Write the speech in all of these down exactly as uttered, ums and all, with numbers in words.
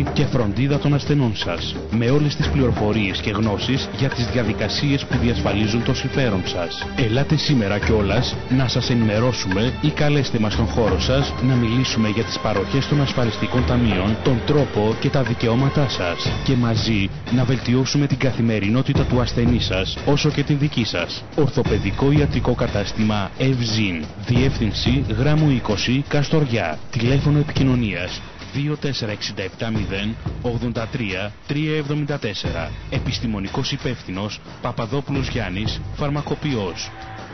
και φροντίδα των ασθενών σας, με όλες τις πληροφορίες και γνώσεις για τις διαδικασίες που διασφαλίζουν το συμφέρον σας. Ελάτε σήμερα κιόλας να σας ενημερώσουμε ή καλέστε μας στον χώρο σας να μιλήσουμε για τις παροχές των ασφαλιστικών ταμείων, τον τρόπο και τα δικαιώματά σας και μαζί να βελτιώσουμε την καθημερινότητα του ασθενή σας όσο και την δική σας. Ορθοπαιδικό ιατρικό κατάστημα Ευζήν, Διεύθυνση Γράμμου είκοσι, Καστοριά. Τηλέφωνο επικοινωνίας δύο τέσσερα έξι επτά μηδέν ογδόντα τρία τριακόσια εβδομήντα τέσσερα. Επιστημονικός υπεύθυνος Παπαδόπουλος Γιάννης, φαρμακοποιός.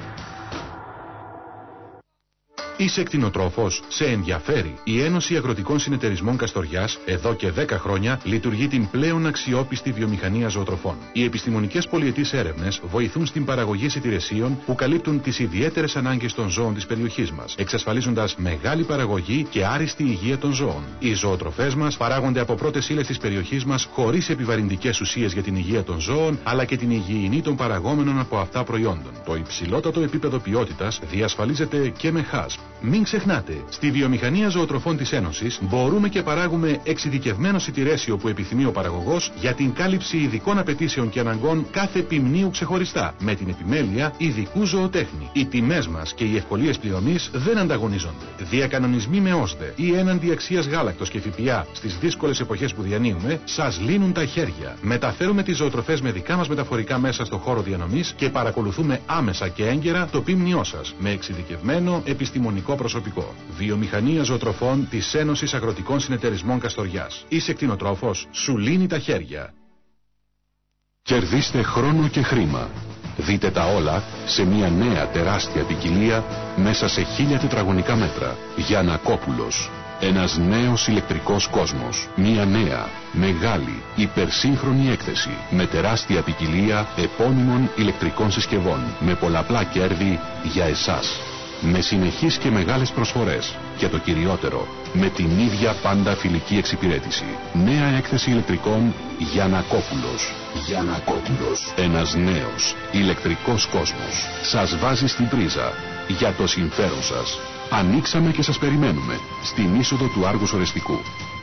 Είσαι κτηνοτρόφος, σε ενδιαφέρει. Η Ένωση Αγροτικών Συνεταιρισμών Καστοριάς εδώ και δέκα χρόνια λειτουργεί την πλέον αξιόπιστη βιομηχανία ζωοτροφών. Οι επιστημονικές πολυετής έρευνες βοηθούν στην παραγωγή σιτηρεσίων που καλύπτουν τις ιδιαίτερες ανάγκες των ζώων της περιοχής μας, εξασφαλίζοντας μεγάλη παραγωγή και άριστη υγεία των ζώων. Οι ζωοτροφές μας παράγονται από πρώτες ύλες της περιοχής μας χωρίς επιβαρυντικές ουσίες για την υγεία των ζώων, αλλά και την υγιεινή των παραγόμενων από αυτά προϊόντων. Το υψηλότατο επίπεδο ποιότητας διασφαλίζεται και με χάσπ. Μην ξεχνάτε, στη βιομηχανία ζωοτροφών της Ένωσης μπορούμε και παράγουμε εξειδικευμένο σιτηρέσιο που επιθυμεί ο παραγωγός για την κάλυψη ειδικών απαιτήσεων και αναγκών κάθε ποιμνίου ξεχωριστά, με την επιμέλεια ειδικού ζωοτέχνη. Οι τιμές μας και οι ευκολίες πληρωμής δεν ανταγωνίζονται. Διακανονισμοί με ΩΣΔΕ ή έναντι αξίας γάλακτος και ΦΠΑ στις δύσκολες εποχές που διανύουμε σας λύνουν τα χέρια. Μεταφέρουμε τις ζωοτροφές με δικά μας μεταφορικά μέσα στο χώρο διανομής και παρακολουθούμε άμεσα και έγκαιρα το ποιμνιό σας με εξειδικευμένο επιστημονικό προσωπικό. Βιομηχανία ζωοτροφών της Ένωσης Αγροτικών Συνεταιρισμών Καστοριάς. Είσαι κτηνοτρόφος, σου λύνει τα χέρια. Κερδίστε χρόνο και χρήμα. Δείτε τα όλα σε μια νέα τεράστια ποικιλία μέσα σε χίλια τετραγωνικά μέτρα. Γιαννακόπουλος. Ένας νέος ηλεκτρικός κόσμος. Μια νέα, μεγάλη, υπερσύγχρονη έκθεση με τεράστια ποικιλία επώνυμων ηλεκτρικών συσκευών με πολλαπλά κέρδη για εσάς. Με συνεχείς και μεγάλες προσφορές και το κυριότερο, με την ίδια πάντα φιλική εξυπηρέτηση. Νέα έκθεση ηλεκτρικών Γιαννακόπουλος. Γιαννακόπουλος. Ένας νέος ηλεκτρικός κόσμος σας βάζει στην πρίζα για το συμφέρον σας. Ανοίξαμε και σας περιμένουμε στην είσοδο του Άργους Ορεστικού.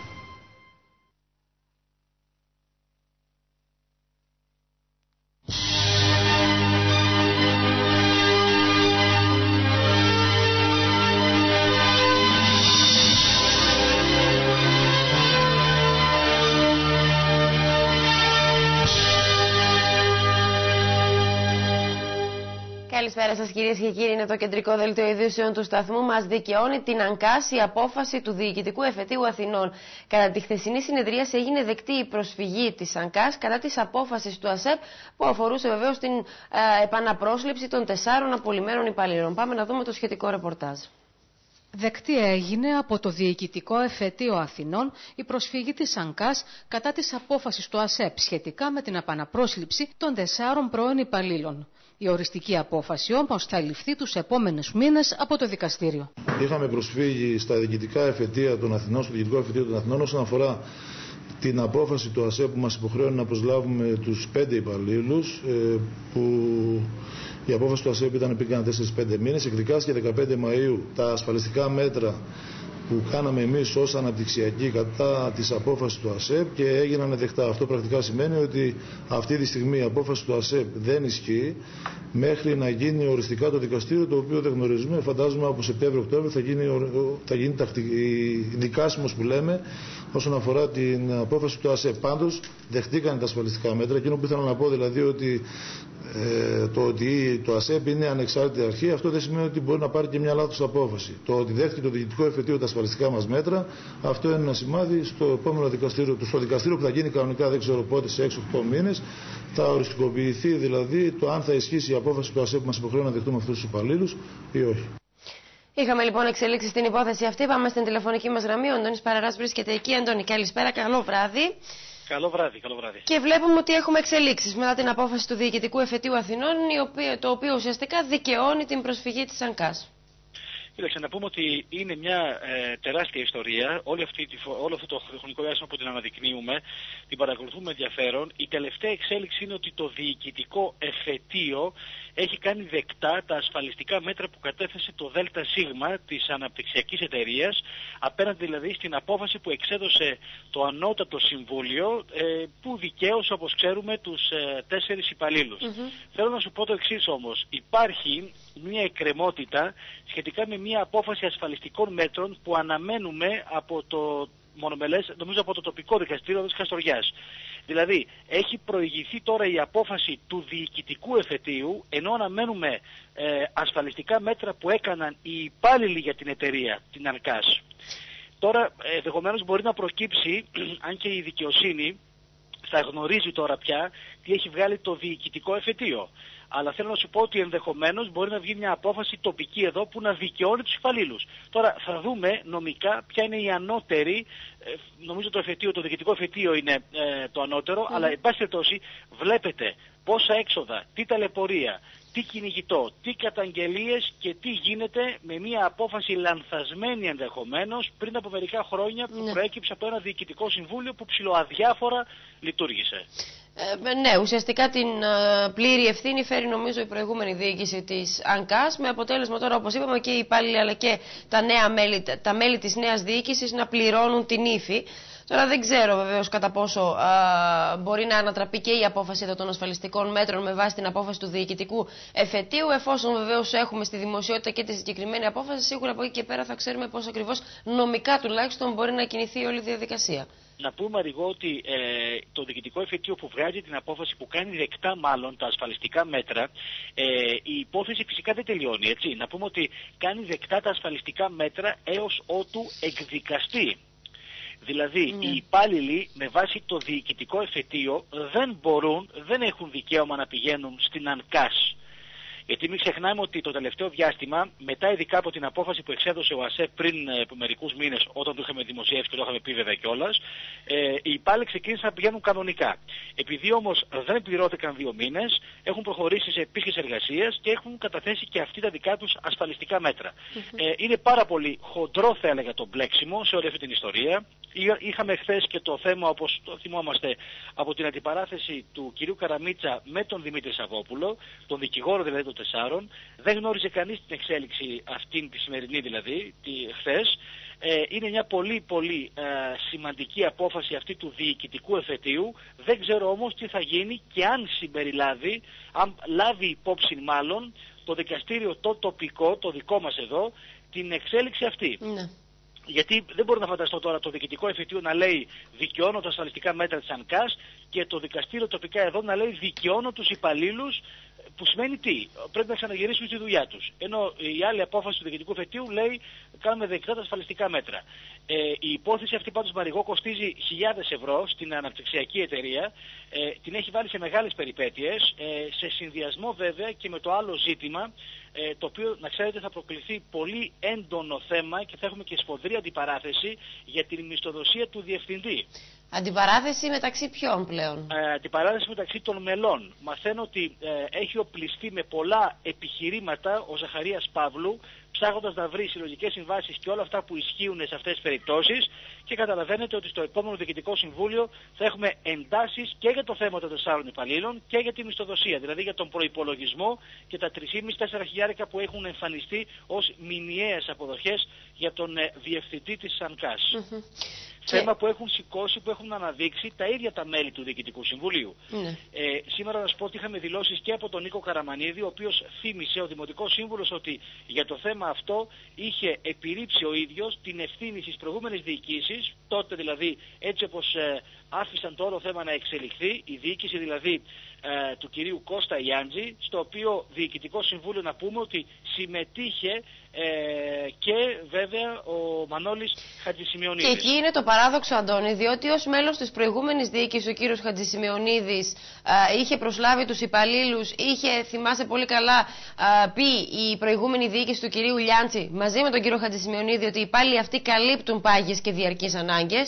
Καλησπέρα σας κυρίες και κύριοι, είναι το κεντρικό δελτίο ειδήσεων του σταθμού μας. Δικαιώνει την ΑΝΚΑΣ η απόφαση του Διοικητικού Εφετείου Αθηνών. Κατά τη χθεσινή συνεδρίαση έγινε δεκτή η προσφυγή της ΑΝΚΑΣ κατά της απόφασης του ΑΣΕΠ που αφορούσε βεβαίως την ε, επαναπρόσληψη των τεσσάρων απολυμένων υπαλλήλων. Πάμε να δούμε το σχετικό ρεπορτάζ. Δεκτή έγινε από το Διοικητικό Εφετείο Αθηνών η προσφυγή της ΑΝΚΑΣ κατά της απόφασης του ΑΣΕΠ σχετικά με την επαναπρόσληψη των τεσσάρων πρώην υπαλλήλων. Η οριστική απόφαση όμως θα ληφθεί τους επόμενους μήνες από το δικαστήριο. Είχαμε προσφύγει στα διοικητικά εφετεία των Αθηνών, στο Διοικητικό Εφετείο των Αθηνών, όσον αφορά την απόφαση του ΑΣΕΠ που μας υποχρέωνε να προσλάβουμε τους πέντε υπαλλήλους, που η απόφαση του ΑΣΕΠ ήταν πήγαν τέσσερις πέντε μήνες. Εκδικάστηκε δεκαπέντε Μαΐου τα ασφαλιστικά μέτρα που κάναμε εμείς ως αναπτυξιακοί κατά της απόφασης του ΑΣΕΠ και έγιναν δεκτά. Αυτό πρακτικά σημαίνει ότι αυτή τη στιγμή η απόφαση του ΑΣΕΠ δεν ισχύει μέχρι να γίνει οριστικά το δικαστήριο, το οποίο δεν γνωρίζουμε. Φαντάζομαι από Σεπτέμβριο-Οκτώβριο θα γίνει, θα γίνει δικάσιμος που λέμε όσον αφορά την απόφαση του ΑΣΕΠ. Πάντως δεχτήκαν τα ασφαλιστικά μέτρα. Εκείνο που ήθελα να πω δηλαδή ότι Ε, το ότι το ΑΣΕΠ είναι ανεξάρτητη αρχή, αυτό δεν σημαίνει ότι μπορεί να πάρει και μια λάθος απόφαση. Το ότι δέχτηκε το Διοικητικό Εφετείο τα ασφαλιστικά μας μέτρα, αυτό είναι ένα σημάδι στο επόμενο δικαστήριο, στο δικαστήριο που θα γίνει κανονικά, δεν ξέρω πότε, σε έξι οκτώ μήνες, θα οριστικοποιηθεί δηλαδή το αν θα ισχύσει η απόφαση του ΑΣΕΠ που μας υποχρεώνει να δεχτούμε αυτούς τους υπαλλήλους ή όχι. Είχαμε λοιπόν εξελίξει στην υπόθεση αυτή. Πάμε στην τηλεφωνική μας γραμμή. Ο Αντώνης Παραράς βρίσκεται εκεί. Αντώνη, καλησπέρα, καλό βράδυ. Καλό βράδυ, καλό βράδυ. Και βλέπουμε ότι έχουμε εξελίξεις μετά την απόφαση του Διοικητικού Εφετείου Αθηνών, το οποίο ουσιαστικά δικαιώνει την προσφυγή της ΑΝΚΑΣ. Κοίταξε, να πούμε ότι είναι μια ε, τεράστια ιστορία. Όλη αυτή, όλο αυτό το χρονικό διάστημα που την αναδεικνύουμε, την παρακολουθούμε με ενδιαφέρον. Η τελευταία εξέλιξη είναι ότι το διοικητικό εφετείο έχει κάνει δεκτά τα ασφαλιστικά μέτρα που κατέθεσε το ΔΣ της αναπτυξιακής εταιρείας, απέναντι δηλαδή στην απόφαση που εξέδωσε το Ανώτατο Συμβούλιο, ε, που δικαίωσε, όπως ξέρουμε, τους ε, τέσσερις υπαλλήλους. Mm-hmm. Θέλω να σου πω το εξής όμως. Υπάρχει μια εκκρεμότητα σχετικά με μια απόφαση ασφαλιστικών μέτρων που αναμένουμε από το μονομελές, νομίζω από το τοπικό δικαστήριο της Καστοριάς. Δηλαδή, έχει προηγηθεί τώρα η απόφαση του διοικητικού εφετείου, ενώ αναμένουμε ε, ασφαλιστικά μέτρα που έκαναν οι υπάλληλοι για την εταιρεία, την ΑΝΚΑΣ. Τώρα, ενδεχομένως μπορεί να προκύψει, αν και η δικαιοσύνη θα γνωρίζει τώρα πια τι έχει βγάλει το διοικητικό εφετείο. Αλλά θέλω να σου πω ότι ενδεχομένως μπορεί να βγει μια απόφαση τοπική εδώ που να δικαιώνει τους υπαλλήλους. Τώρα θα δούμε νομικά ποια είναι η ανώτερη, ε, νομίζω το εφετείο, το διοικητικό εφετείο είναι ε, το ανώτερο, mm. αλλά εν πάση περιπτώσει βλέπετε πόσα έξοδα, τι ταλαιπωρία, τι κυνηγητό, τι καταγγελίες και τι γίνεται με μια απόφαση λανθασμένη ενδεχομένως πριν από μερικά χρόνια που ναι. προέκυψε από ένα διοικητικό συμβούλιο που ψιλοαδιάφορα λειτουργήσε. Ε, ναι, ουσιαστικά την uh, πλήρη ευθύνη φέρει νομίζω η προηγούμενη διοίκηση της ΑΝΚΑΣ, με αποτέλεσμα τώρα, όπως είπαμε, και οι υπάλληλοι αλλά και τα, νέα μέλη, τα μέλη της νέας διοίκησης να πληρώνουν την ύφη. Τώρα δεν ξέρω βεβαίως κατά πόσο α, μπορεί να ανατραπεί και η απόφαση εδώ των ασφαλιστικών μέτρων με βάση την απόφαση του διοικητικού εφετείου. Εφόσον βεβαίως έχουμε στη δημοσιότητα και τη συγκεκριμένη απόφαση, σίγουρα από εκεί και πέρα θα ξέρουμε πώς ακριβώς νομικά τουλάχιστον μπορεί να κινηθεί όλη η διαδικασία. Να πούμε, Αριγό, ότι ε, το διοικητικό εφετείο που βγάζει την απόφαση, που κάνει δεκτά μάλλον τα ασφαλιστικά μέτρα, ε, η υπόθεση φυσικά δεν τελειώνει, έτσι. Να πούμε ότι κάνει δεκτά τα ασφαλιστικά μέτρα έως ότου εκδικαστεί. Δηλαδή, mm. οι υπάλληλοι με βάση το διοικητικό εφετείο δεν μπορούν, δεν έχουν δικαίωμα να πηγαίνουν στην ΑΝΚΑΣ. Γιατί μην ξεχνάμε ότι το τελευταίο διάστημα, μετά ειδικά από την απόφαση που εξέδωσε ο ΑΣΕΠ πριν ε, από μερικούς μήνες, όταν το είχαμε δημοσιεύσει και το είχαμε πει βέβαια κιόλας, ε, οι υπάλληλοι ξεκίνησαν να πηγαίνουν κανονικά. Επειδή όμως δεν πληρώθηκαν δύο μήνες, έχουν προχωρήσει σε επίσκεψη εργασίας και έχουν καταθέσει και αυτοί τα δικά τους ασφαλιστικά μέτρα. Mm-hmm. Ε, είναι πάρα πολύ χοντρό, θα έλεγα, το μπλέξιμο σε όλη αυτή την ιστορία. Είχαμε χθες και το θέμα, όπως το θυμόμαστε, από την αντιπαράθεση του κυρίου Καραμίτσα με τον Δημήτρη Σαββόπουλο, τον δικηγόρο δηλαδή των τεσσάρων. Δεν γνώριζε κανείς την εξέλιξη αυτήν τη σημερινή δηλαδή, τη, χθες. Ε, είναι μια πολύ πολύ ε, σημαντική απόφαση αυτή του διοικητικού εφετείου. Δεν ξέρω όμως τι θα γίνει και αν συμπεριλάβει, αν λάβει υπόψη μάλλον το δικαστήριο το τοπικό, το δικό μας εδώ, την εξέλιξη αυτή. Ναι. Γιατί δεν μπορώ να φανταστώ τώρα το διοικητικό εφετείο να λέει δικαιώνω τα ασφαλιστικά μέτρα της ΑΝΚΑΣ και το δικαστήριο τοπικά εδώ να λέει δικαιώνω τους υπαλλήλους, που σημαίνει τι, πρέπει να ξαναγυρίσουν στη δουλειά τους. Ενώ η άλλη απόφαση του διοικητικού εφετείου λέει κάνουμε δεκτά τα ασφαλιστικά μέτρα. Ε, η υπόθεση αυτή πάντως, Μαριγό, κοστίζει χιλιάδες ευρώ στην αναπτυξιακή εταιρεία, ε, την έχει βάλει σε μεγάλες περιπέτειες, ε, σε συνδυασμό βέβαια και με το άλλο ζήτημα, ε, το οποίο να ξέρετε θα προκληθεί πολύ έντονο θέμα και θα έχουμε και σφοδρή αντιπαράθεση για την μισθοδοσία του διευθυντή. Αντιπαράθεση μεταξύ ποιών πλέον? Ε, αντιπαράθεση μεταξύ των μελών. Μαθαίνω ότι ε, έχει οπλιστεί με πολλά επιχειρήματα ο Ζαχαρίας Παύλου, ψάχνοντας να βρει συλλογικές συμβάσεις και όλα αυτά που ισχύουν σε αυτές τις περιπτώσεις, και καταλαβαίνετε ότι στο επόμενο Διοικητικό Συμβούλιο θα έχουμε εντάσεις και για το θέμα των τεσσάρων υπαλλήλων και για τη μισθοδοσία, δηλαδή για τον προϋπολογισμό και τα τρία χιλιάδες με τέσσερα χιλιάδες που έχουν εμφανιστεί ως μηνιαίες αποδοχές για τον ε, διευθυντή της ΑΝΚΑΣ. Mm-hmm. Θέμα που έχουν σηκώσει, που έχουν αναδείξει τα ίδια τα μέλη του Διοικητικού Συμβουλίου. Mm. Ε, σήμερα να σου πω ότι είχαμε δηλώσεις και από τον Νίκο Καραμανίδη, ο οποίος θύμισε, ο Δημοτικός Σύμβουλος, ότι για το θέμα αυτό είχε επιρρύψει ο ίδιος την ευθύνη στις προηγούμενες διοικήσεις, τότε δηλαδή έτσι όπως ε, άφησαν το όλο θέμα να εξελιχθεί, η διοίκηση δηλαδή ε, του κυρίου Κώστα Ιάντζη, στο οποίο Διοικητικό Συμβούλιο να πούμε ότι συμμετείχε ε, και βέβαια ο Μανώλης Χατζησημειονίδης. Και εκεί είναι το παράδοξο, Αντώνη, διότι ως μέλος της προηγούμενης διοίκησης ο κύριος Χατζησημειονίδης ε, είχε προσλάβει τους υπαλλήλους, είχε, θυμάσαι πολύ καλά, ε, πει η προηγούμενη διοίκηση του κυρίου Λιάντζη μαζί με τον κύριο Χατζησημειονίδη ότι οι υπάλληλοι αυτοί καλύπτουν πάγιες και διαρκείς ανάγκες.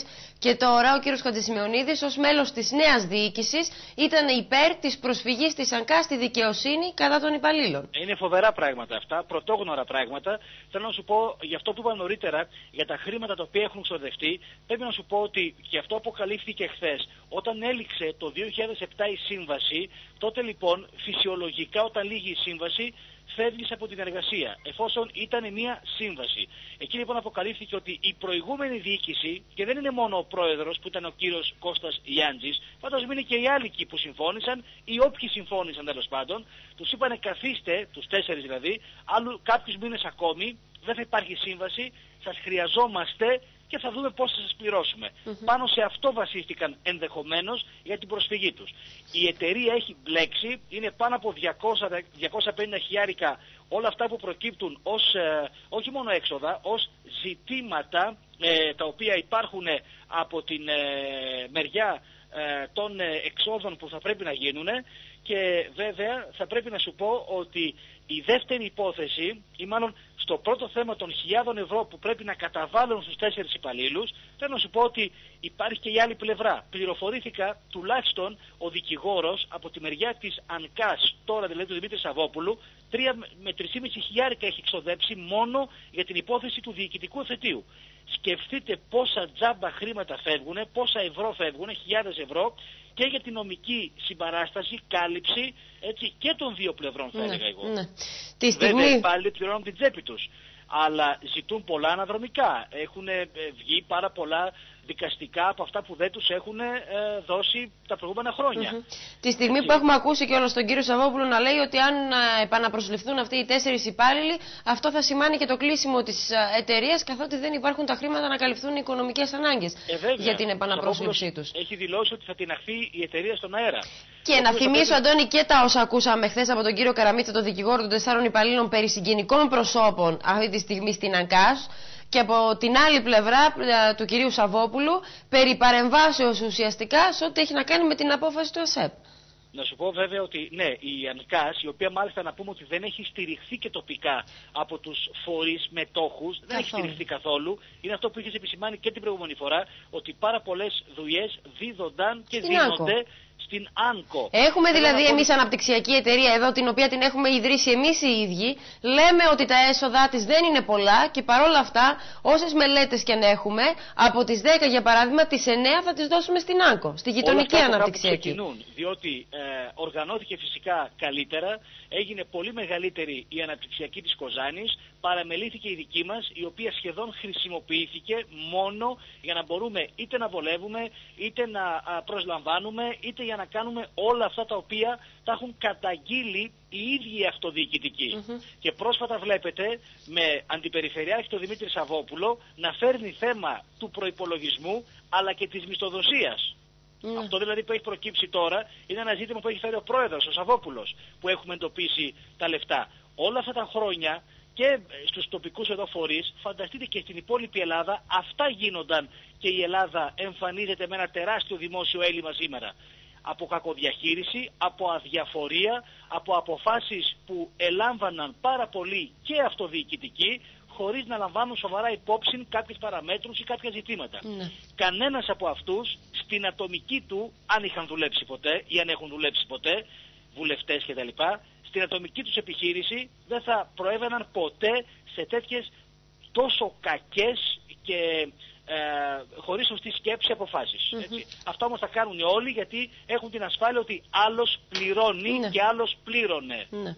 Και τώρα ο κύριος Χατζησημεωνίδης, ως μέλος της νέας διοίκησης, ήταν υπέρ της προσφυγής της ΑΝΚΑ στη δικαιοσύνη κατά των υπαλλήλων. Είναι φοβερά πράγματα αυτά, πρωτόγνωρα πράγματα. Θέλω να σου πω, για αυτό που είπα νωρίτερα, για τα χρήματα τα οποία έχουν ξοδευτεί, πρέπει να σου πω ότι και αυτό αποκαλύφθηκε χθες. Όταν έληξε το δύο χιλιάδες επτά η σύμβαση, τότε λοιπόν φυσιολογικά όταν λύγει η σύμβαση, φεύγεις από την εργασία, εφόσον ήταν μια σύμβαση. Εκεί λοιπόν αποκαλύφθηκε ότι η προηγούμενη διοίκηση, και δεν είναι μόνο ο πρόεδρος που ήταν ο κύριος Κώστας Γιάντζης, φαντάζομαι είναι και οι άλλοι εκεί που συμφώνησαν ή όποιοι συμφώνησαν τέλος πάντων, τους είπανε καθίστε, τους τέσσερις δηλαδή, άλλου κάποιους μήνες ακόμη, δεν θα υπάρχει σύμβαση, σας χρειαζόμαστε και θα δούμε πώς θα σας πληρώσουμε. Mm-hmm. Πάνω σε αυτό βασίστηκαν ενδεχομένως για την προσφυγή τους. Η εταιρεία έχει μπλέξει, είναι πάνω από διακόσια, διακόσια πενήντα χιλιάρικα όλα αυτά που προκύπτουν ως, ε, όχι μόνο έξοδα, ως ζητήματα ε, τα οποία υπάρχουν από την ε, μεριά ε, των ε, εξόδων που θα πρέπει να γίνουν. Και βέβαια θα πρέπει να σου πω ότι η δεύτερη υπόθεση, ή μάλλον στο πρώτο θέμα των χιλιάδων ευρώ που πρέπει να καταβάλουν στους τέσσερις υπαλλήλους, θέλω να σου πω ότι υπάρχει και η άλλη πλευρά. Πληροφορήθηκα τουλάχιστον ο δικηγόρος από τη μεριά της ΑΝΚΑΣ, τώρα δηλαδή του Δημήτρη Σαββόπουλου, τρία με τρεις χιλιάρικα έχει ξοδέψει μόνο για την υπόθεση του διοικητικού εφετείου. Σκεφτείτε πόσα τζάμπα χρήματα φεύγουν, πόσα ευρώ φεύγουν, χιλιάδες ευρώ, και για την νομική συμπαράσταση, κάλυψη, έτσι, και των δύο πλευρών θα έλεγα εγώ. Ναι. Τη στιγμή... Βέβαια πάλι πληρώνουν την τσέπη τους, αλλά ζητούν πολλά αναδρομικά. Έχουν ε, βγει πάρα πολλά δικαστικά από αυτά που δεν τους έχουν ε, δώσει τα προηγούμενα χρόνια. Mm-hmm. Τη στιγμή έτσι που έχουμε ακούσει και όλο τον κύριο Σαββόπουλο να λέει ότι αν ε, επαναπροσληφθούν αυτοί οι τέσσερις υπάλληλοι, αυτό θα σημάνει και το κλείσιμο της ε, εταιρείας, καθότι δεν υπάρχουν τα χρήματα να καλυφθούν οι οικονομικές ανάγκες ε, για την επαναπρόσληψή τους. Έχει δηλώσει ότι θα τυναχθεί η εταιρεία στον αέρα. Και να θυμίσω, πρέπει... Αντώνη, και τα όσα ακούσαμε χθες από τον κύριο Καραμίτσα, τον δικηγόρο των τεσσάρων υπαλλήλων περί συγγενικών προσώπων αυτή τη στιγμή στην ΑΝΚΑΣ. Και από την άλλη πλευρά του κυρίου Σαββόπουλου, περί παρεμβάσεως ουσιαστικά σε ό,τι έχει να κάνει με την απόφαση του ΑΣΕΠ. Να σου πω βέβαια ότι ναι, η ΑΝΚΑΣ, η οποία μάλιστα να πούμε ότι δεν έχει στηριχθεί και τοπικά από τους φορείς μετόχους, δεν έχει στηριχθεί καθόλου. Είναι αυτό που είχες επισημάνει και την προηγούμενη φορά, ότι πάρα πολλές δουλειές δίδονταν και δίνονται στην ΆΝΚΟ. Έχουμε δηλαδή εμείς αναπτυξιακή εταιρεία εδώ, την οποία την έχουμε ιδρύσει εμείς οι ίδιοι. Λέμε ότι τα έσοδά της δεν είναι πολλά και παρόλα αυτά, όσες μελέτες και αν έχουμε, από τις δέκα για παράδειγμα, τις εννέα θα τις δώσουμε στην ΆΝΚΟ, στη γειτονική αναπτυξιακή. Ξεκινούν, διότι ε, οργανώθηκε φυσικά καλύτερα, έγινε πολύ μεγαλύτερη η αναπτυξιακή της Κοζάνης, παραμελήθηκε η δική μας, η οποία σχεδόν χρησιμοποιήθηκε μόνο για να μπορούμε είτε να βολεύουμε, είτε να προσλαμβάνουμε, είτε για να κάνουμε όλα αυτά τα οποία τα έχουν καταγγείλει οι ίδιοι οι αυτοδιοικητικοί. Mm-hmm. Και πρόσφατα βλέπετε με αντιπεριφερειάρχη τον Δημήτρη Σαββόπουλο να φέρνει θέμα του προϋπολογισμού αλλά και της μισθοδοσίας. Mm. Αυτό δηλαδή που έχει προκύψει τώρα είναι ένα ζήτημα που έχει φέρει ο πρόεδρος, ο Σαββόπουλος, που έχουμε εντοπίσει τα λεφτά. Όλα αυτά τα χρόνια και στους τοπικούς εδώ φορείς, φανταστείτε και στην υπόλοιπη Ελλάδα, αυτά γίνονταν και η Ελλάδα εμφανίζεται με ένα τεράστιο δημόσιο έλλειμμα σήμερα. Από κακοδιαχείριση, από αδιαφορία, από αποφάσεις που ελάμβαναν πάρα πολύ και αυτοδιοικητικοί, χωρίς να λαμβάνουν σοβαρά υπόψη κάποιες παραμέτρους ή κάποια ζητήματα. Ναι. Κανένας από αυτούς στην ατομική του, αν είχαν δουλέψει ποτέ ή αν έχουν δουλέψει ποτέ, βουλευτές κτλ., στην ατομική τους επιχείρηση δεν θα προέβαιναν ποτέ σε τέτοιες τόσο κακές και ε, χωρίς σωστή σκέψη αποφάσεις. Mm-hmm. Έτσι. Αυτά όμως θα κάνουν όλοι γιατί έχουν την ασφάλεια ότι άλλος πληρώνει ναι. και άλλος πλήρωνε. Ναι.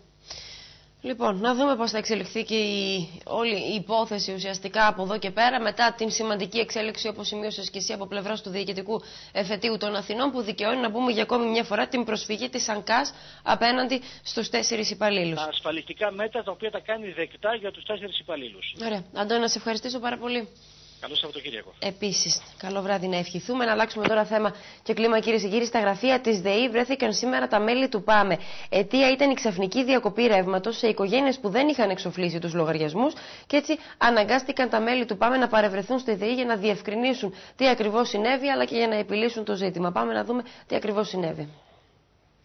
Λοιπόν, να δούμε πώς θα εξελιχθεί και η, όλη η υπόθεση ουσιαστικά από εδώ και πέρα, μετά την σημαντική εξέλιξη, όπως σημείωσες και εσύ, από πλευράς του Διοικητικού Εφετείου των Αθηνών, που δικαιώνει, να πούμε για ακόμη μια φορά, την προσφυγή της ΑΝΚΑΣ απέναντι στους τέσσερις υπαλλήλους. Τα ασφαλιστικά μέτρα τα οποία τα κάνει δεκτά για τους τέσσερις υπαλλήλους. Ωραία. Αντώνη, να σε ευχαριστήσω πάρα πολύ. Καλό Σαββατοκύριακο. Επίσης, καλό βράδυ να ευχηθούμε. Να αλλάξουμε τώρα θέμα και κλίμα, κυρίες και κύριοι. Στα γραφεία της ΔΕΗ βρέθηκαν σήμερα τα μέλη του ΠΑΜΕ. Αιτία ήταν η ξαφνική διακοπή ρεύματος σε οικογένειες που δεν είχαν εξοφλήσει τους λογαριασμούς και έτσι αναγκάστηκαν τα μέλη του ΠΑΜΕ να παρευρεθούν στη ΔΕΗ για να διευκρινίσουν τι ακριβώς συνέβη, αλλά και για να επιλύσουν το ζήτημα. Πάμε να δούμε τι ακριβώς συνέβη.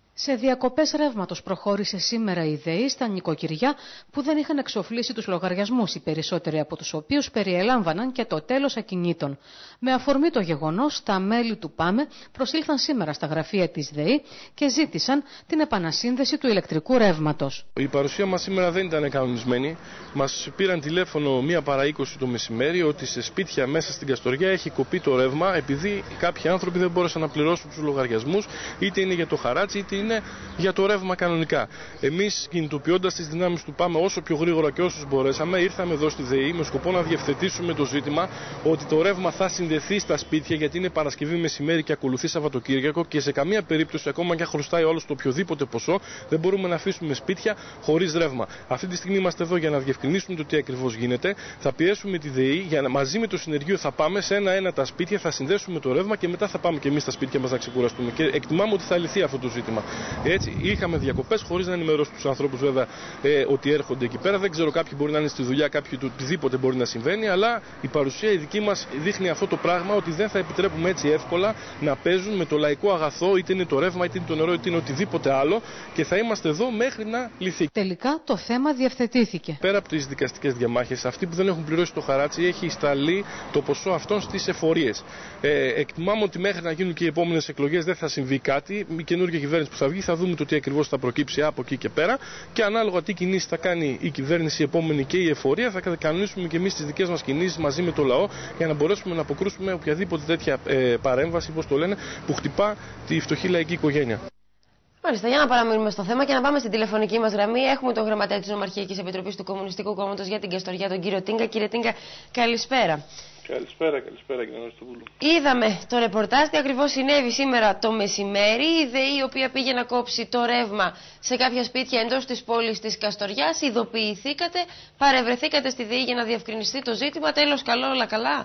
Σε διακοπές ρεύματος προχώρησε σήμερα η ΔΕΗ στα νοικοκυριά που δεν είχαν εξοφλήσει τους λογαριασμούς, οι περισσότεροι από τους οποίους περιελάμβαναν και το τέλος ακινήτων. Με αφορμή το γεγονός, τα μέλη του ΠΑΜΕ προσήλθαν σήμερα στα γραφεία της ΔΕΗ και ζήτησαν την επανασύνδεση του ηλεκτρικού ρεύματος. Η παρουσία μας σήμερα δεν ήταν κανονισμένη. Μας πήραν τηλέφωνο μία παρά είκοσι το μεσημέρι ότι σε σπίτια μέσα στην Καστοριά έχει κοπεί το ρεύμα επειδή κάποιοι άνθρωποι δεν μπόρεσαν να πληρώσουν τους λογαριασμούς, είτε είναι για το χαράτσι είτε είναι για το ρεύμα κανονικά. Εμείς, κινητοποιώντας τις δυνάμεις του ΠΑΜΕ όσο πιο γρήγορα και όσους μπορέσαμε, ήρθαμε εδώ στη ΔΕΗ με σκοπό να διευθετήσουμε το ζήτημα ότι το ρεύμα θα συνδεθεί στα σπίτια, γιατί είναι Παρασκευή μεσημέρι και ακολουθεί Σαββατοκύριακο και σε καμία περίπτωση, ακόμα και αν χρωστάει όλο το οποιοδήποτε ποσό, δεν μπορούμε να αφήσουμε σπίτια χωρίς ρεύμα. Αυτή τη στιγμή είμαστε εδώ για να διευκρινίσουμε το τι ακριβώς γίνεται. Θα πιέσουμε τη ΔΕΗ για να, μαζί με το συνεργείο θα πάμε σε ένα-ένα τα σπίτια, θα συνδέσουμε το ρεύμα και μετά θα πάμε και εμείς στα σπίτια μας να ξεκουραστούμε. Και εκτιμάμε ότι θα λυθεί αυτό το ζήτημα. Έτσι, είχαμε διακοπές χωρίς να ενημερώσουμε τους ανθρώπους βέβαια ε, ότι έρχονται εκεί πέρα. Δεν ξέρω, κάποιοι μπορεί να είναι στη δουλειά, κάποιοι το οτιδήποτε μπορεί να συμβαίνει, αλλά η παρουσία η δική μας δείχνει αυτό το πράγμα, ότι δεν θα επιτρέπουμε έτσι εύκολα να παίζουν με το λαϊκό αγαθό, είτε είναι το ρεύμα, είτε είναι το νερό, είτε είναι οτιδήποτε άλλο, και θα είμαστε εδώ μέχρι να λυθεί. Τελικά το θέμα διευθετήθηκε. Πέρα από τις δικαστικές διαμάχες, αυτοί που δεν έχουν πληρώσει το χαράτσι, έχει σταλεί το ποσό αυτών στις εφορίες. Ε, εκτιμάμε ότι μέχρι να γίνουν και οι επόμενες εκλογές δεν θα συμβεί κάτι. Η καινούργια κυβέρνηση που θα βγει θα δούμε το τι ακριβώς θα προκύψει από εκεί και πέρα, και ανάλογα τι κινήσεις θα κάνει η κυβέρνηση η επόμενη και η εφορία, θα κανονίσουμε και εμείς τις δικές μας κινήσεις μαζί με το λαό για να μπορέσουμε να αποκρούσουμε οποιαδήποτε τέτοια ε, παρέμβαση, όπως το λένε, που χτυπά τη φτωχή λαϊκή οικογένεια. Μάλιστα, για να παραμείνουμε στο θέμα και να πάμε στην τηλεφωνική μας γραμμή. Έχουμε τον γραμματέα της Νομαρχιακής Επιτροπής του Κομμουνιστικού Κόμματος για την Καστοριά, τον κύριο Τίγκα. Κύριε Τίγκα, καλησπέρα. Καλησπέρα, καλησπέρα κύριε Νόστοβουλου. Είδαμε το ρεπορτάζ, τι ακριβώς συνέβη σήμερα το μεσημέρι. Η ΔΕΗ, η οποία πήγε να κόψει το ρεύμα σε κάποια σπίτια εντός της πόλης της Καστοριάς, ειδοποιηθήκατε, παρευρεθήκατε στη ΔΕΗ για να διευκρινιστεί το ζήτημα. Τέλος, καλό, όλα καλά.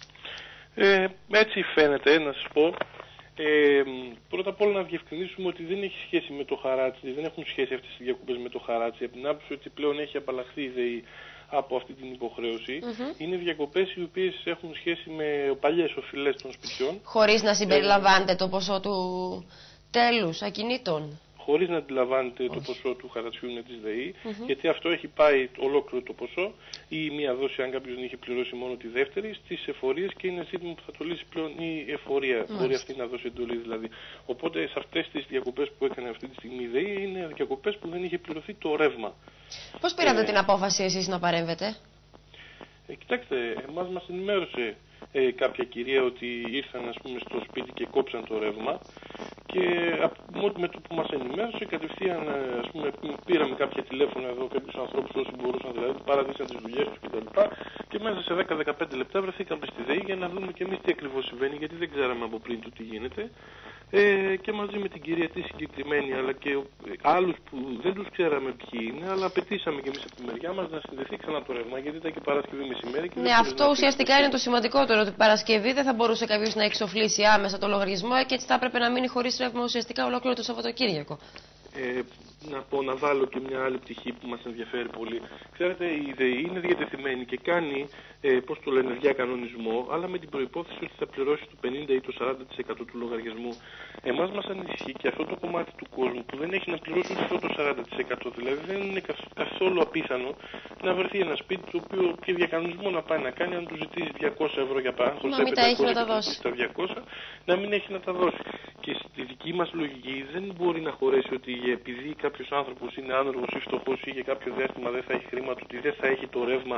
Ε, έτσι φαίνεται, να σας πω. Ε, πρώτα απ' όλα να διευκρινίσουμε ότι δεν έχει σχέση με το χαράτσι, δεν έχουν σχέση αυτές οι διακοπές με το χαράτσι, από την άποψη ότι πλέον έχει απαλλαχθεί η ΔΕΗ από αυτή την υποχρέωση. Mm-hmm. Είναι διακοπές οι οποίες έχουν σχέση με παλιές οφειλές των σπιτιών. Χωρίς να συμπεριλαμβάνεται το ποσό του τέλους ακινήτων. Χωρίς να αντιλαμβάνεται το ποσό του χαρατσιού της ΔΕΗ, mm-hmm. γιατί αυτό έχει πάει ολόκληρο το ποσό ή μία δόση, αν κάποιος δεν είχε πληρώσει μόνο τη δεύτερη, στις εφορίες, και είναι ζήτημα που θα το λύσει πλέον η εφορία. Mm-hmm. Μπορεί αυτή να δώσει εντολή δηλαδή. Οπότε σε αυτές τις διακοπές που έκανε αυτή τη στιγμή η ΔΕΗ είναι διακοπές που δεν είχε πληρωθεί το ρεύμα. Πώς πήρατε ε, την απόφαση εσείς να παρέμβετε? Ε, κοιτάξτε, εμάς μας ενημέρωσε ε, κάποια κυρία ότι ήρθαν, ας πούμε, στο σπίτι και κόψαν το ρεύμα, και με το που μας ενημέρωσε κατευθείαν, ας πούμε, πήραμε κάποια τηλέφωνα εδώ, κάποιους ανθρώπους όσοι μπορούσαν, δηλαδή παραδείσαν τις δουλειές τους κτλ. Και, και μέσα σε δέκα με δεκαπέντε λεπτά βρεθήκαμε στη ΔΕΗ για να δούμε και εμείς τι ακριβώς συμβαίνει, γιατί δεν ξέραμε από πριν το τι γίνεται. Ε, και μαζί με την κυρία τη συγκεκριμένη, αλλά και άλλους που δεν τους ξέραμε ποιοι είναι, αλλά απαιτήσαμε και εμείς από τη μεριά μας να συνδεθεί ξανά το ρεύμα, γιατί ήταν και Παρασκευή μεσημέρι. Και ναι, αυτό ουσιαστικά είναι το σημαντικότερο, ότι Παρασκευή δεν θα μπορούσε κάποιος να εξοφλήσει άμεσα το λογαριασμό και έτσι θα έπρεπε να μείνει χωρίς ρεύμα ουσιαστικά ολόκληρο το Σαββατοκύριακο. Ε, να πω, να βάλω και μια άλλη πτυχή που μας ενδιαφέρει πολύ. Ξέρετε, η ΔΕΗ είναι διατεθειμένη και κάνει, ε, πώς το λένε, διακανονισμό, αλλά με την προϋπόθεση ότι θα πληρώσει το πενήντα ή το σαράντα τοις εκατό του λογαριασμού. Εμάς μας ανησυχεί και αυτό το κομμάτι του κόσμου που δεν έχει να πληρώσει ούτε αυτό το σαράντα τοις εκατό. Δηλαδή δεν είναι καθόλου απίθανο να βρεθεί ένα σπίτι το οποίο και διακανονισμό να πάει να κάνει, αν του ζητήσει διακόσια ευρώ για πάνω, να μην τα έχει να τα δώσει. Τα διακόσια, να μην έχει να τα δώσει. Και στη δική μας λογική δεν μπορεί να χωρέσει ότι επειδή κάποιος άνθρωπος είναι άνεργος ή φτωχός ή για κάποιο διάστημα δεν θα έχει χρήματα, ότι δεν θα έχει το ρεύμα.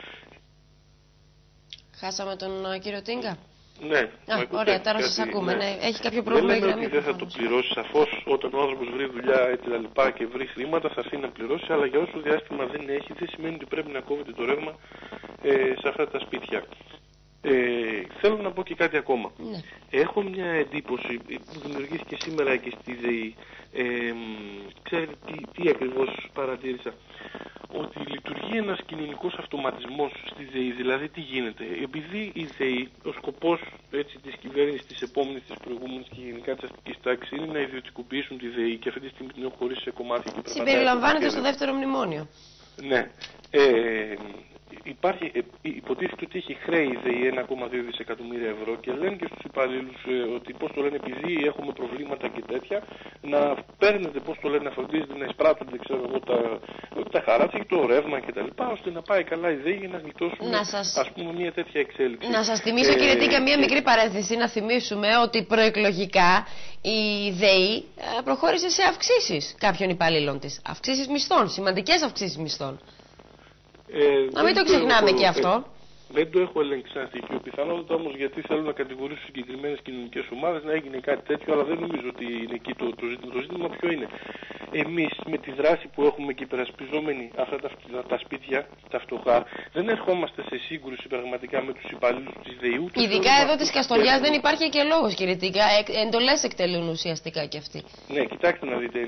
Χάσαμε τον uh, κύριο Τίγκα. Ναι. Α, ωραία, τώρα σας ακούμε. Ναι. Ναι. Έχει κάποιο πρόβλημα η γραμμή. Δεν θα το πληρώσει. Σαφώς όταν ο άνθρωπος βρει δουλειά και, και βρει χρήματα θα έρθει να πληρώσει, αλλά για όσο διάστημα δεν έχει, δεν σημαίνει ότι πρέπει να κόβεται το ρεύμα ε, σε αυτά τα σπίτια. Ε, θέλω να πω και κάτι ακόμα. Ναι. Έχω μια εντύπωση που δημιουργήθηκε σήμερα και στη ΔΕΗ. Ε, ξέρετε τι, τι ακριβώς παρατήρησα? Ότι λειτουργεί ένας κοινωνικός αυτοματισμός στη ΔΕΗ. Δηλαδή τι γίνεται? Επειδή η ΔΕΗ, ο σκοπός έτσι, της κυβέρνησης της επόμενης, της προηγούμενης και γενικά της αστικής τάξης είναι να ιδιωτικοποιήσουν τη ΔΕΗ, και αυτή τη στιγμή την έχουν χωρίσει σε κομμάτια. Συμπεριλαμβάνεται στο δεύτερο μνημόνιο. Ναι. Ε, Υπάρχει, υποτίθεται ότι έχει χρέη η ΔΕΗ ένα κόμμα δύο δισεκατομμύρια ευρώ και λένε και στους υπαλλήλους ε, ότι πώς το λένε, επειδή έχουμε προβλήματα και τέτοια, να παίρνετε, πώς το λένε, να φροντίζετε, να εισπράττονται, ξέρω εγώ, τα, τα χαράτσια, το ρεύμα κτλ. ώστε να πάει καλά η ΔΕΗ για να γλιτώσουμε, να σας... ας πούμε, μια τέτοια εξέλιξη. Να σας θυμίσω, ε, κύριε Τίκα, μια μικρή παρένθεση, να θυμίσουμε ότι προεκλογικά η ΔΕΗ προχώρησε σε αυξήσεις κάποιων υπαλλήλων της. Αυξήσεις μισθών, σημαντικές αυξήσεις μισθών. Ε, να μην το ξεχνάμε και αυτό. Ε, δεν το έχω ελέγξει σαν στοιχείο. Πιθανότατα όμως γιατί θέλουν να κατηγορήσουν συγκεκριμένες κοινωνικές ομάδες να έγινε κάτι τέτοιο, αλλά δεν νομίζω ότι είναι εκεί το, το ζήτημα. Το ζήτημα ποιο είναι. Εμείς με τη δράση που έχουμε και υπερασπιζόμενοι αυτά τα, τα, τα σπίτια, τα φτωχά, δεν ερχόμαστε σε σύγκρουση πραγματικά με τους υπαλλήλους της ΔΕΗ. Ειδικά εδώ της Καστοριάς δεν υπάρχει και λόγος, κύριε Τίκα. Ε, εντολές εκτελούν ουσιαστικά και αυτοί. Ναι, κοιτάξτε να δείτε.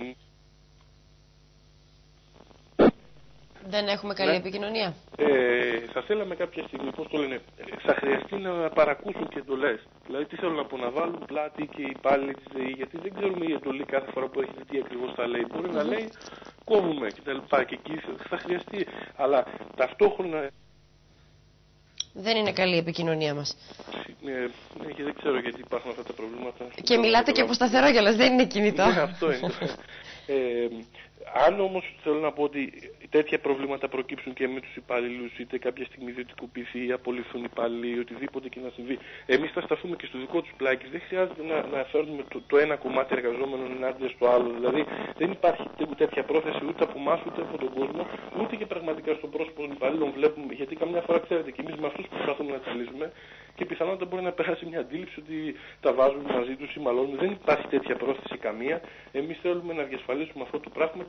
Δεν έχουμε καλή ναι. επικοινωνία. Ε, θα θέλαμε κάποια στιγμή, πώς το λένε, θα χρειαστεί να παρακούσουν και εντολές. Δηλαδή, τι θέλουν να πω, να βάλουν πλάτη και οι υπάλληλοι της ΔΕΗ, γιατί δεν ξέρουμε η εντολή κάθε φορά που έρχεται τι ακριβώς θα λέει. Μπορεί mm-hmm. να λέει κόβουμε και τα λοιπά και εκεί θα χρειαστεί. Αλλά ταυτόχρονα. Δεν είναι καλή η επικοινωνία μας. Ναι, ναι, και δεν ξέρω γιατί υπάρχουν αυτά τα προβλήματα. Και μιλάτε και από σταθερό κιόλας, δεν είναι κινητό. Ναι, αυτό είναι. ε, αν όμως θέλω να πω ότι τέτοια προβλήματα προκύψουν και με τους υπαλλήλους, είτε κάποια στιγμή ιδιωτικοποιηθεί ή απολυθούν υπάλληλοι ή οτιδήποτε και να συμβεί, εμείς θα σταθούμε και στο δικό τους πλάκι. Δεν χρειάζεται να, να φέρνουμε το, το ένα κομμάτι εργαζόμενων ενάντια στο άλλο. Δηλαδή δεν υπάρχει τέτοια πρόθεση ούτε από εμάς ούτε από τον κόσμο, ούτε και πραγματικά στον πρόσωπο των υπαλλήλων βλέπουμε. Γιατί καμιά φορά ξέρετε και εμείς με αυτούς που προσπαθούμε να τα λύσουμε και πιθανότατα μπορεί να περάσει μια αντίληψη ότι τα βάζουμε μαζί τους ή μαλώνουμε. Δεν υπάρχει τέτοια πρόθεση καμία. Εμείς θέλουμε να διασφαλίσουμε αυτό το πράγμα.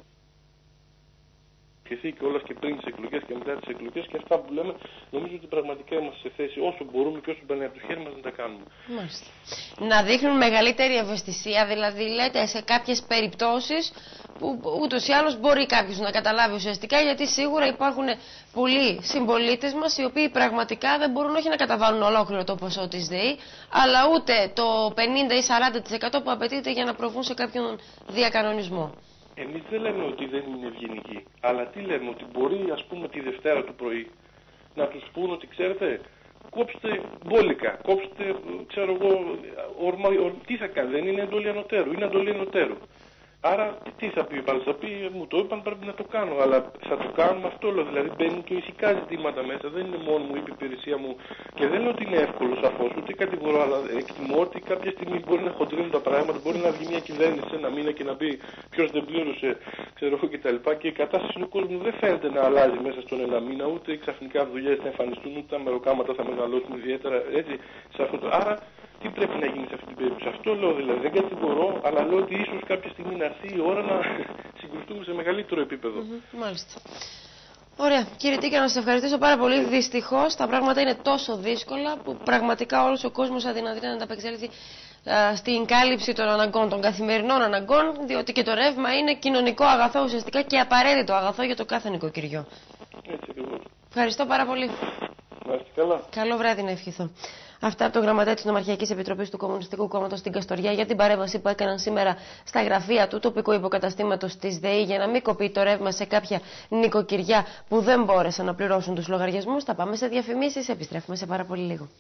Και όλας και πριν τις εκλογές και μετά τις εκλογές, και αυτά που λέμε νομίζω ότι πραγματικά είμαστε σε θέση όσο μπορούμε και όσο μπαίνει από το χέρι μας να τα κάνουμε. Μάλιστα. Να δείχνουν μεγαλύτερη ευαισθησία, δηλαδή λέτε σε κάποιες περιπτώσεις που ούτως ή άλλως μπορεί κάποιος να καταλάβει ουσιαστικά, γιατί σίγουρα υπάρχουν πολλοί συμπολίτες μας οι οποίοι πραγματικά δεν μπορούν όχι να καταβάλουν ολόκληρο το ποσό της ΔΕΗ, αλλά ούτε το πενήντα ή σαράντα τοις εκατό που απαιτείται για να προβούν σε κάποιον διακανονισμό. Εμείς δεν λέμε ότι δεν είναι ευγενικοί, αλλά τι λέμε, ότι μπορεί ας πούμε τη Δευτέρα το πρωί να τους πούν ότι ξέρετε, κόψτε μπόλικα, κόψτε, ξέρω εγώ, ορμα, ορ, τι θα κάνει, δεν είναι εντολή ανωτέρου, είναι εντολή ανωτέρου. Άρα τι θα πει, πάλι θα πει, μου το είπαν, πρέπει να το κάνω, αλλά θα το κάνουμε αυτό, λέω, δηλαδή μπαίνουν και ηθικά ζητήματα μέσα, δεν είναι μόνο μου, είπε η υπηρεσία μου, και δεν λέω ότι είναι εύκολο σαφώς, ούτε κατηγορώ, αλλά εκτιμώ ότι κάποια στιγμή μπορεί να χοντρίνουν τα πράγματα, μπορεί να βγει μια κυβέρνηση σε ένα μήνα και να πει ποιος δεν πλήρωσε, ξέρω εγώ κτλ. Και η κατάσταση του κόσμου δεν φαίνεται να αλλάζει μέσα στον ένα μήνα, ούτε ξαφνικά δουλειές θα εμφανιστούν, ούτε τα μεροκάματα θα μεγαλώσουν ιδιαίτερα έτσι σε αυτό το. Άρα, τι πρέπει να γίνει σε αυτή την περίπτωση. Αυτό λέω δηλαδή. Δεν κατηγορώ, αλλά λέω ότι ίσως κάποια στιγμή να έρθει η ώρα να συγκρουστούμε σε μεγαλύτερο επίπεδο. Mm-hmm, μάλιστα. Ωραία. Κύριε Τίκα, να σας ευχαριστήσω πάρα πολύ. Δυστυχώς τα πράγματα είναι τόσο δύσκολα που πραγματικά όλος ο κόσμος αδυνατεί να ανταπεξέλθει στην κάλυψη των αναγκών, των καθημερινών αναγκών, διότι και το ρεύμα είναι κοινωνικό αγαθό ουσιαστικά και απαραίτητο αγαθό για το κάθε νοικοκυριό. Έτσι ακριβώς. Ευχαριστώ πάρα πολύ. Να είστε καλά. Καλό βράδυ να ευχηθώ. Αυτά από το γραμματέα της Νομαρχιακής Επιτροπής του Κομμουνιστικού Κόμματος στην Καστοριά για την παρέμβαση που έκαναν σήμερα στα γραφεία του τοπικού υποκαταστήματος της ΔΕΗ για να μην κοπεί το ρεύμα σε κάποια νοικοκυριά που δεν μπόρεσαν να πληρώσουν τους λογαριασμούς. Θα πάμε σε διαφημίσεις, επιστρέφουμε σε πάρα πολύ λίγο.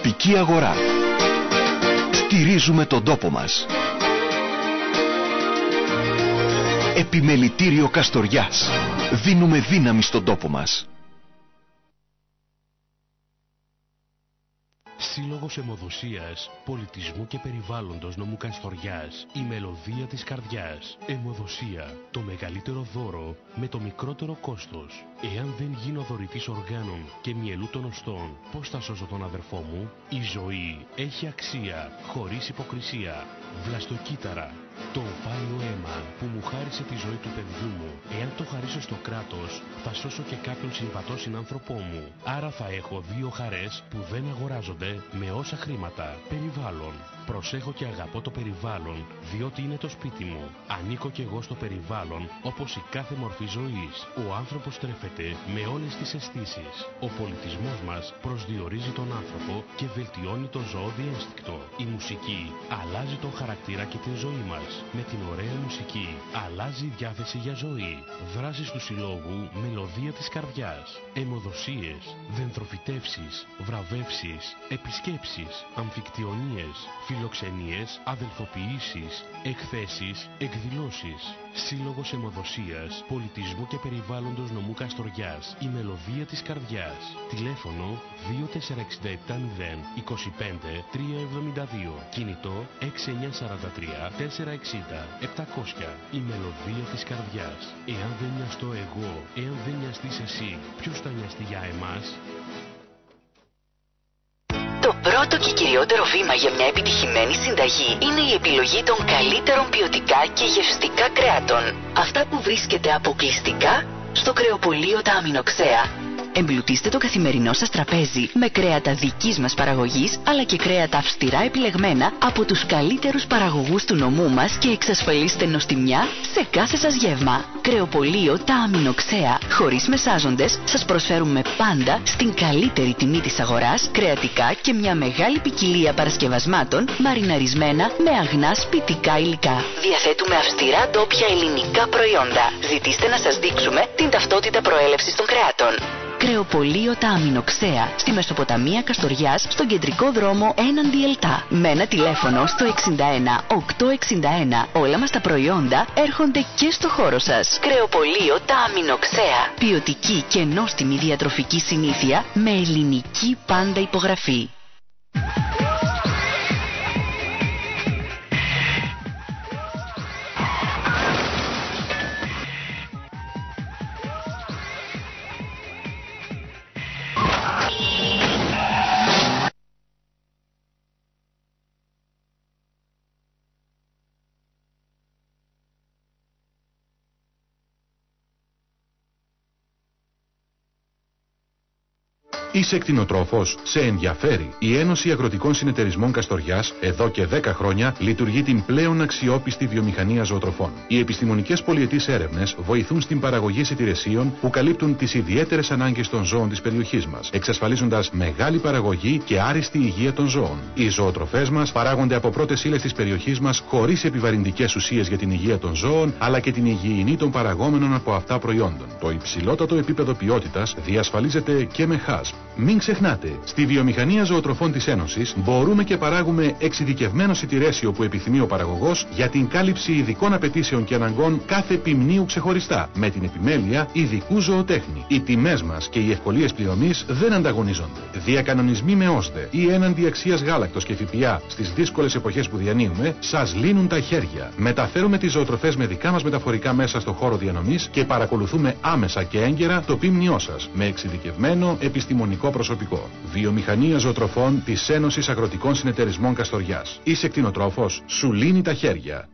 Τοπική αγορά. Στηρίζουμε τον τόπο μας. Επιμελητήριο Καστοριάς. Δίνουμε δύναμη στον τόπο μας. Σύλλογος Αιμοδοσίας, Πολιτισμού και Περιβάλλοντος Νομού Καστοριάς. Η μελωδία της καρδιάς. Αιμοδοσία. Το μεγαλύτερο δώρο με το μικρότερο κόστος. Εάν δεν γίνω δωρητής οργάνων και μυελού των οστών, πώς θα σώσω τον αδερφό μου? Η ζωή έχει αξία, χωρίς υποκρισία. Βλαστοκύτταρα. Το ομφάλιο αίμα που μου χάρισε τη ζωή του παιδιού μου. Εάν το χαρίσω στο κράτος, θα σώσω και κάποιον συμβατό συνάνθρωπό μου. Άρα θα έχω δύο χαρές που δεν αγοράζονται με όσα χρήματα. Περιβάλλον. Προσέχω και αγαπώ το περιβάλλον, διότι είναι το σπίτι μου. Ανήκω κι εγώ στο περιβάλλον, όπως η κάθε μορφή ζωής. Ο άνθρωπος τρέφεται με όλες τις αισθήσεις. Ο πολιτισμός μας προσδιορίζει τον άνθρωπο και βελτιώνει το ζώο διένστικτο. Η μουσική αλλάζει τον χαρακτήρα και την ζωή μας. Με την ωραία μουσική αλλάζει η διάθεση για ζωή. Δράσεις του συλλόγου Μελωδία της Καρδιάς. Αιμοδοσίες, δενθροφυτεύσεις, βραβεύσεις, επισκέψεις, αμφικτιονίες, φιλοξενίες, αδελφοποιήσεις, εκθέσεις, εκδηλώσεις. Σύλλογος Αιμοδοσίας, Πολιτισμού και Περιβάλλοντος Νομού Καστοριάς. Η Μελωδία της Καρδιάς. Τηλέφωνο δύο τέσσερα έξι επτά μηδέν είκοσι πέντε τρία εβδομήντα δύο. Κινητό έξι εννιά τέσσερα τρία τέσσερα εξήντα επτακόσια. Η Μελωδία της Καρδιάς. Εάν δεν νοιαστώ εγώ, εάν δεν νοιαστείς εσύ, ποιος θα νοιαστεί για εμάς? Το πρώτο και κυριότερο βήμα για μια επιτυχημένη συνταγή είναι η επιλογή των καλύτερων ποιοτικά και γευστικά κρέατων. Αυτά που βρίσκεται αποκλειστικά στο κρεοπωλείο Τα Αμινοξέα. Εμπλουτίστε το καθημερινό σας τραπέζι με κρέατα δικής μας παραγωγής, αλλά και κρέατα αυστηρά επιλεγμένα από τους καλύτερους παραγωγούς του νομού μας και εξασφαλίστε νοστιμιά σε κάθε σας γεύμα. Κρεοπωλείο Τα Αμινοξέα. Χωρίς μεσάζοντες, σας προσφέρουμε πάντα στην καλύτερη τιμή της αγοράς κρεατικά και μια μεγάλη ποικιλία παρασκευασμάτων μαριναρισμένα με αγνά σπιτικά υλικά. Διαθέτουμε αυστηρά ντόπια ελληνικά προϊόντα. Ζητήστε να σας δείξουμε την ταυτότητα προέλευσης των κρεάτων. Κρεοπωλείο Τα Αμινοξέα, στη Μεσοποταμία Καστοριάς, στον κεντρικό δρόμο έναντι Ελτά. Με ένα τηλέφωνο στο εξήντα ένα οκτακόσια εξήντα ένα. Όλα μας τα προϊόντα έρχονται και στο χώρο σας. Κρεοπωλείο Τα Αμινοξέα. Ποιοτική και νόστιμη διατροφική συνήθεια με ελληνική πάντα υπογραφή. Είσαι κτηνοτρόφος? Σε ενδιαφέρει? Η Ένωση Αγροτικών Συνεταιρισμών Καστοριάς εδώ και δέκα χρόνια λειτουργεί την πλέον αξιόπιστη βιομηχανία ζωοτροφών. Οι επιστημονικές πολυετής έρευνες βοηθούν στην παραγωγή εισιτηρεσίων που καλύπτουν τις ιδιαίτερες ανάγκες των ζώων της περιοχής μας, εξασφαλίζοντας μεγάλη παραγωγή και άριστη υγεία των ζώων. Οι ζωοτροφές μας παράγονται από πρώτες ύλες της περιοχής μας χωρίς επιβαρυντικές ουσίες για την υγεία των ζώων, αλλά και την υγιεινή των παραγόμενων από αυτά προϊόντων. Το υψηλότατο επίπεδο ποιότητας διασφαλίζεται και με χάσπ. Μην ξεχνάτε, στη βιομηχανία ζωοτροφών της Ένωσης μπορούμε και παράγουμε εξειδικευμένο εισιτηρέσιο που επιθυμεί ο παραγωγός για την κάλυψη ειδικών απαιτήσεων και αναγκών κάθε ποιμνίου ξεχωριστά, με την επιμέλεια ειδικού ζωοτέχνη. Οι τιμές μας και οι ευκολίες πληρωμής δεν ανταγωνίζονται. Διακανονισμοί με ΩΣΔΕ ή έναντι αξίας γάλακτος και ΦΠΑ στις δύσκολες εποχές που διανύουμε σας λύνουν τα χέρια. Μεταφέρουμε τις ζωοτροφές με δικά μας μεταφορικά μέσα στο χώρο διανομής και παρακολουθούμε άμεσα και έγκαιρα το ποιμνιό σας με εξειδικευμένο επιστημονικό προσωπικό. Βιομηχανία ζωοτροφών της Ένωσης Αγροτικών Συνεταιρισμών Καστοριάς. Είσαι κτηνοτρόφος? Σου λύνει τα χέρια.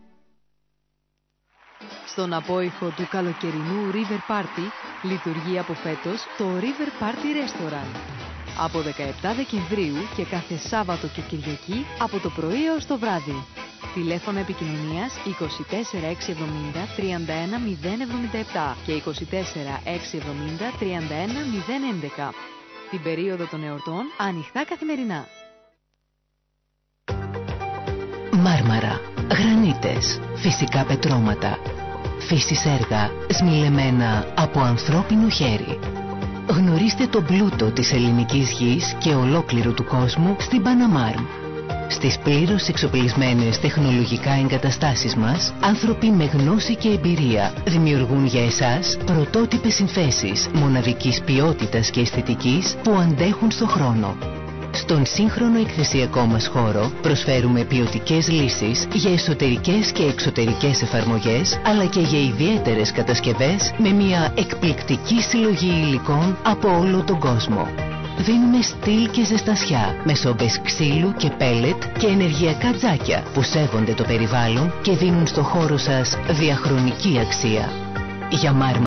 Στον απόϊχο του καλοκαιρινού River Party λειτουργεί από φέτος το River Party Restaurant. Από δεκαεπτά Δεκεμβρίου και κάθε Σάββατο και Κυριακή από το πρωί έως το βράδυ. Τηλέφωνο επικοινωνίας είκοσι τέσσερα έξι εβδομήντα τριάντα ένα μηδέν εβδομήντα επτά και είκοσι τέσσερα έξι εβδομήντα τριάντα ένα μηδέν έντεκα. Την περίοδο των εορτών ανοιχτά καθημερινά. Μάρμαρα, γρανίτες, φυσικά πετρώματα, φύσης έργα σμιλεμένα από ανθρώπινο χέρι. Γνωρίστε τον πλούτο της ελληνικής γης και ολόκληρου του κόσμου στην Παναμάρμ. Στις πλήρως εξοπλισμένες τεχνολογικά εγκαταστάσεις μας, άνθρωποι με γνώση και εμπειρία δημιουργούν για εσάς πρωτότυπες συνθέσεις μοναδικής ποιότητας και αισθητικής που αντέχουν στο χρόνο. Στον σύγχρονο εκθεσιακό μας χώρο προσφέρουμε ποιοτικές λύσεις για εσωτερικές και εξωτερικές εφαρμογές, αλλά και για ιδιαίτερες κατασκευές με μια εκπληκτική συλλογή υλικών από όλο τον κόσμο. Δίνουμε στυλ και ζεστασιά με σόμπες ξύλου και πέλετ και ενεργειακά τζάκια που σέβονται το περιβάλλον και δίνουν στο χώρο σας διαχρονική αξία. Για